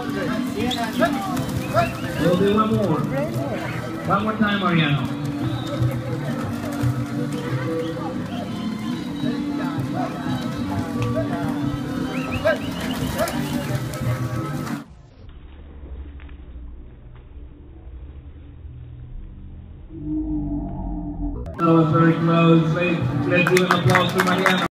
We'll do one more. One more time, Mariano. That was very close. Let's give an applause for Mariano.